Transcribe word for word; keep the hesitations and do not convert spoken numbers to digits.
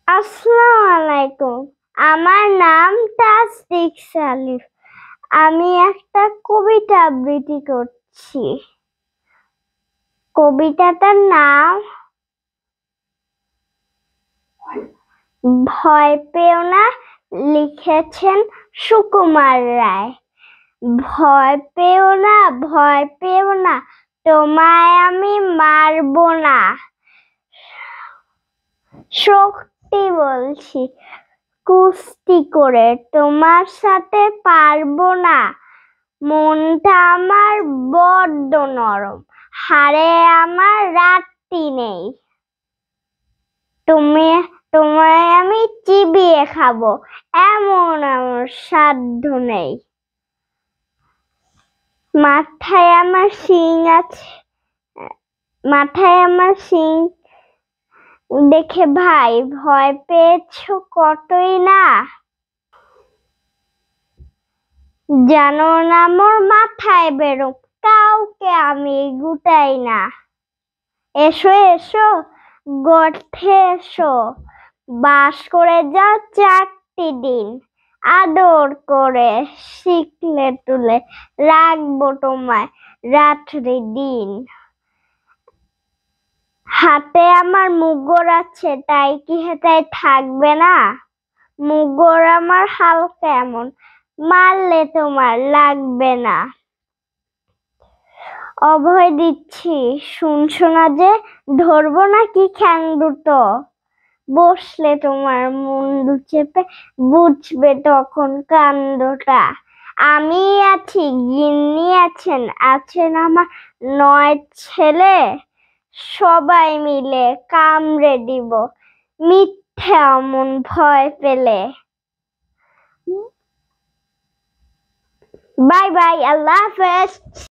আসসালামু আলাইকুম। আমার নাম তাসদিক সালিফ। আমি একটা কবিতা আবৃত্তি করছি। কবিতাটার নাম ভয় পেও না, লিখেছেন সুকুমার রায়। ভয় পেও না, ভয় পেও না, তোমায় আমি মারবো না। সত্যি বলছি, কুস্তি করে তোমার সাথে পারবো না। মনটা আমার বড্ড নরম, হাড়ে আমার রাত্রি নেই। তুমি তোমায় আমি চিবিয়ে খাবো, এমন আমার সাধ্য নেই। মাথায় আমার শিং আছে, মাথায় আমার শিং দেখে ভাই ভয় পেয়েছো কতই না। জানো না মোর মাথায় বেরো, কাউকে আমি গুটাই না। এসো এসো গর্তে এসো, বাস করে যাও চারটি দিন। আদর করে শিখলে তুলে রাখবো তোমায় রাত্রি দিন। হাতে আমার মুগুর আছে, তাই কি হেতায় থাকবে না? মুগুর আমার হালকা এমন, মারলে তোমার লাগবে না। অভয় দিচ্ছি শুনছো না যে, ধরবো নাকি খ্যাং দুটো? বসলে তোমার মুন্ডু চেপে বুঝবে তখন কাণ্ডটা। আমি আছি, গিন্নি আছেন, আছেন আমার নয় ছেলে। সবাই মিলে কামড়ে দিব মিথ্যে অমন ভয় পেলে। বাই বাই, আল্লাহ হাফেজ।